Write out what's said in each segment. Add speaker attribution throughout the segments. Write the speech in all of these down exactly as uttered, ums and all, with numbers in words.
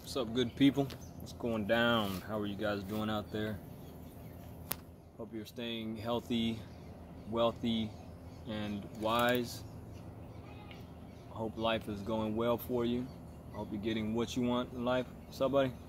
Speaker 1: What's up, good people? What's going down? How are you guys doing out there? Hope you're staying healthy, wealthy, and wise. I hope life is going well for you. I hope you're getting what you want in life. What's up, buddy?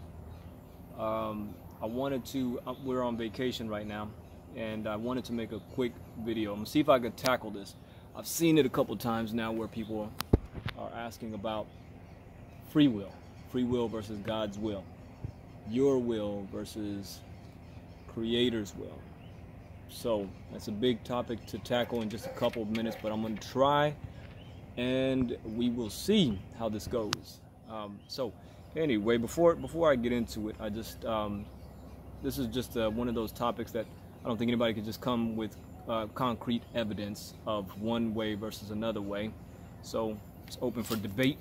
Speaker 1: Um, I wanted to, we're on vacation right now, and I wanted to make a quick video. I'm gonna see if I could tackle this. I've seen it a couple times now where people are asking about free will. Free will versus God's will. Your will versus Creator's will. So that's a big topic to tackle in just a couple of minutes, but I'm going to try, and we will see how this goes. Um, so anyway, before before I get into it, I just um, this is just uh, one of those topics that I don't think anybody can just come with uh, concrete evidence of one way versus another way. So it's open for debate.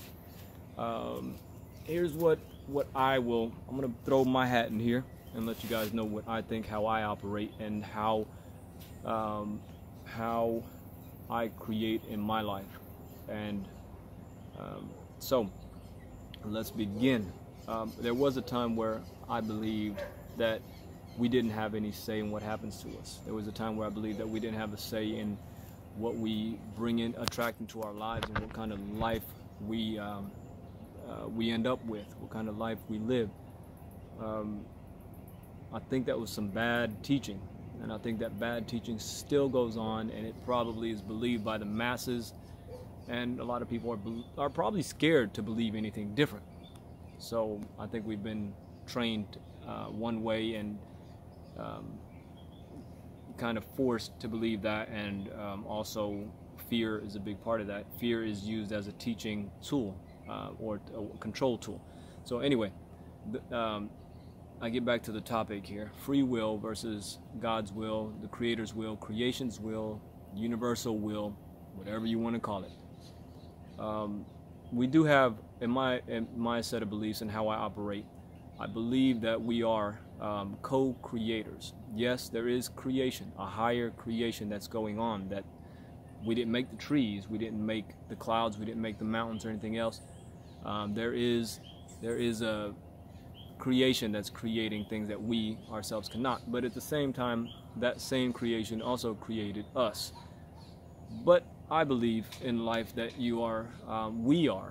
Speaker 1: Um, here's what what I will I'm gonna throw my hat in here and let you guys know what I think, how I operate, and how um, how I create in my life. And um, so let's begin. Um, there was a time where I believed that we didn't have any say in what happens to us. There was a time where I believed that we didn't have a say in what we bring in, attract into our lives, and what kind of life we um, Uh, we end up with, what kind of life we live. Um, I think that was some bad teaching, and I think that bad teaching still goes on, and it probably is believed by the masses, and a lot of people are, are probably scared to believe anything different. So I think we've been trained uh, one way and um, kind of forced to believe that, and um, also fear is a big part of that. Fear is used as a teaching tool. Uh, or a control tool. So anyway, the, um, I get back to the topic here. Free will versus God's will, the Creator's will, creation's will, universal will, whatever you want to call it. Um, we do have, in my, in my set of beliefs and how I operate, I believe that we are um, co-creators. Yes, there is creation, a higher creation that's going on, that we didn't make the trees, we didn't make the clouds, we didn't make the mountains or anything else. Um, there is there is a creation that's creating things that we ourselves cannot. But at the same time, that same creation also created us. But I believe in life that you are, um, we are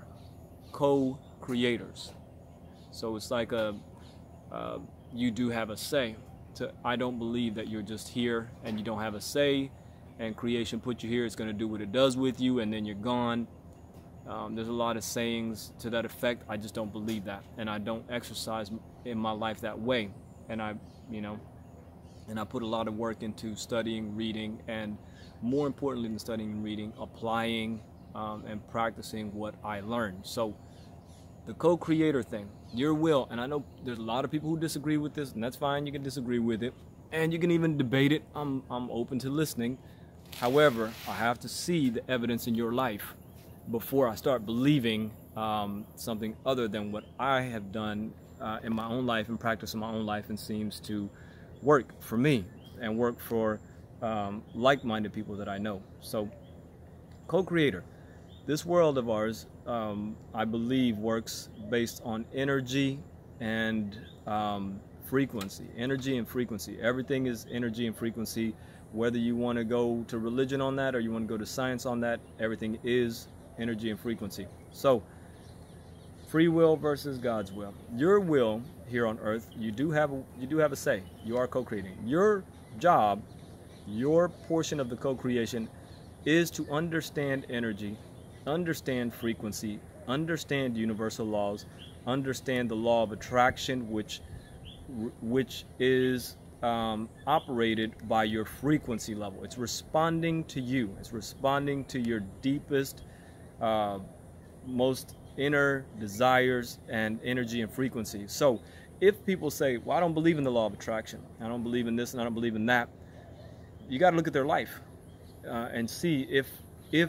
Speaker 1: co-creators. So it's like a uh, you do have a say. To, I don't believe that you're just here and you don't have a say, and creation put you here, it's going to do what it does with you, and then you're gone. Um, there's a lot of sayings to that effect. I just don't believe that, and I don't exercise in my life that way. And I, you know, and I put a lot of work into studying, reading, and more importantly than studying and reading, applying um, and practicing what I learned. So the co-creator thing, your will, and I know there's a lot of people who disagree with this, and that's fine. You can disagree with it, and you can even debate it. I'm, I'm open to listening. However, I have to see the evidence in your life before I start believing um, something other than what I have done uh, in my own life and practice in my own life, and seems to work for me and work for um, like-minded people that I know. So, co-creator. This world of ours, um, I believe, works based on energy and um, frequency. Energy and frequency. Everything is energy and frequency. Whether you want to go to religion on that or you want to go to science on that, everything is energy and frequency. So, free will versus God's will. Your will here on earth, you do have a, you do have a say. You are co-creating. Your job, your portion of the co-creation, is to understand energy, understand frequency, understand universal laws, understand the law of attraction, which which is um, operated by your frequency level. It's responding to you. It's responding to your deepest, uh, most inner desires and energy and frequency. So if people say, well, I don't believe in the law of attraction, I don't believe in this and I don't believe in that, you got to look at their life uh, and see if if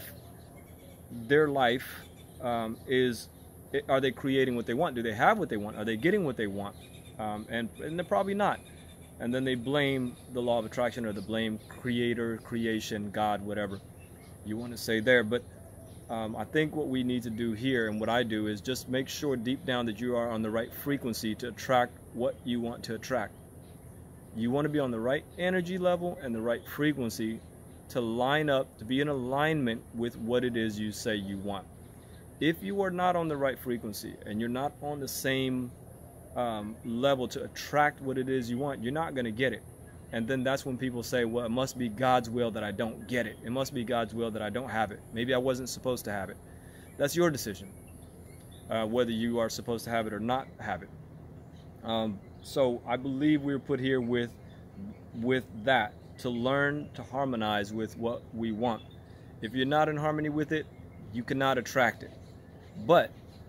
Speaker 1: their life um, is, are they creating what they want? Do they have what they want? Are they getting what they want? Um, and, and they're probably not. And then they blame the law of attraction, or the blame creator, creation, God, whatever you want to say there. But um, I think what we need to do here, and what I do, is just make sure deep down that you are on the right frequency to attract what you want to attract. You want to be on the right energy level and the right frequency to line up, to be in alignment with what it is you say you want. If you are not on the right frequency and you're not on the same um, level to attract what it is you want, you're not going to get it. And then that's when people say, well, it must be God's will that I don't get it. It must be God's will that I don't have it. Maybe I wasn't supposed to have it. That's your decision, uh, whether you are supposed to have it or not have it. Um, so I believe we were put here with, with that, to learn to harmonize with what we want. If you're not in harmony with it, you cannot attract it. But,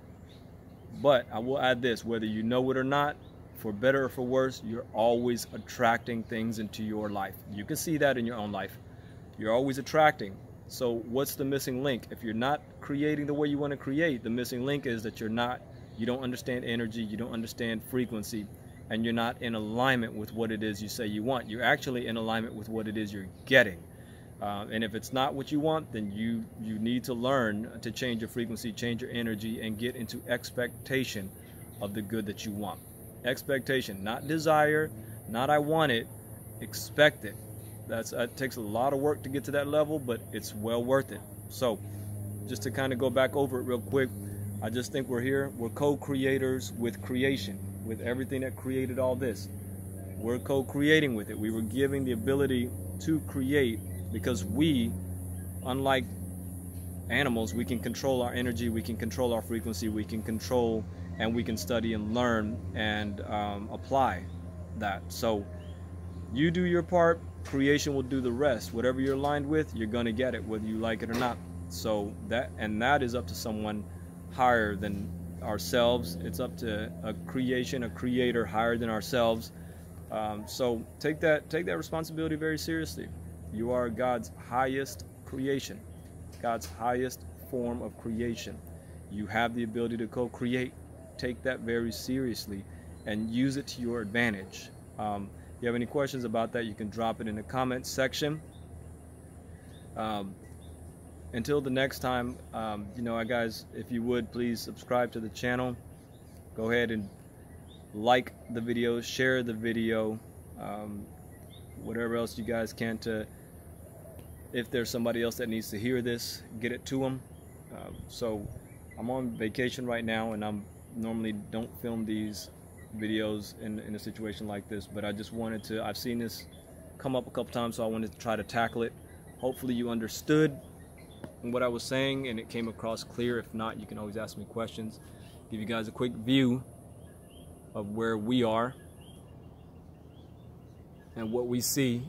Speaker 1: but I will add this, whether you know it or not, for better or for worse, you're always attracting things into your life. You can see that in your own life. You're always attracting. So what's the missing link? If you're not creating the way you want to create, the missing link is that you're not, you don't understand energy, you don't understand frequency, and you're not in alignment with what it is you say you want. You're actually in alignment with what it is you're getting. Uh, and if it's not what you want, then you, you need to learn to change your frequency, change your energy, and get into expectation of the good that you want. Expectation, not desire, not I want it, expect it. That's, that takes a lot of work to get to that level, but it's well worth it. So just to kind of go back over it real quick, I just think we're here, we're co-creators with creation, with everything that created all this. We're co-creating with it. We were given the ability to create because we, unlike animals, we can control our energy, we can control our frequency, we can control and we can study and learn and um, apply that. So you do your part, creation will do the rest. Whatever you're aligned with, you're gonna get it, whether you like it or not. So that, and that is up to someone higher than ourselves. It's up to a creation, a creator higher than ourselves. Um, so take that, take that responsibility very seriously. You are God's highest creation, God's highest form of creation. You have the ability to co-create. Take that very seriously and use it to your advantage. Um, if you have any questions about that, you can drop it in the comments section. Um, until the next time, um, you know, guys, if you would please subscribe to the channel. Go ahead and like the video, share the video, um, whatever else you guys can to, if there's somebody else that needs to hear this, get it to them. Uh, so I'm on vacation right now, and I'm normally don't film these videos in, in a situation like this, but I just wanted to, I've seen this come up a couple times, so I wanted to try to tackle it. Hopefully you understood what I was saying and it came across clear. If not, you can always ask me questions. Give you guys a quick view of where we are and what we see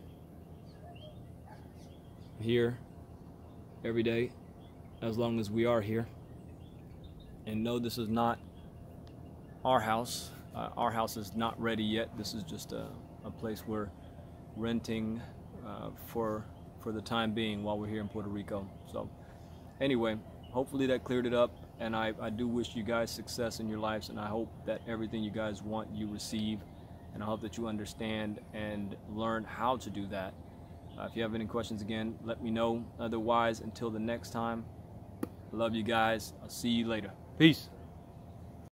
Speaker 1: here every day, as long as we are here. And no, this is not our house. Uh, our house is not ready yet. This is just a, a place we're renting uh, for for the time being while we're here in Puerto Rico. So anyway, hopefully that cleared it up, and I, I do wish you guys success in your lives, and I hope that everything you guys want you receive, and I hope that you understand and learn how to do that. Uh, if you have any questions, again, let me know. Otherwise, until the next time, I love you guys. I'll see you later. Peace.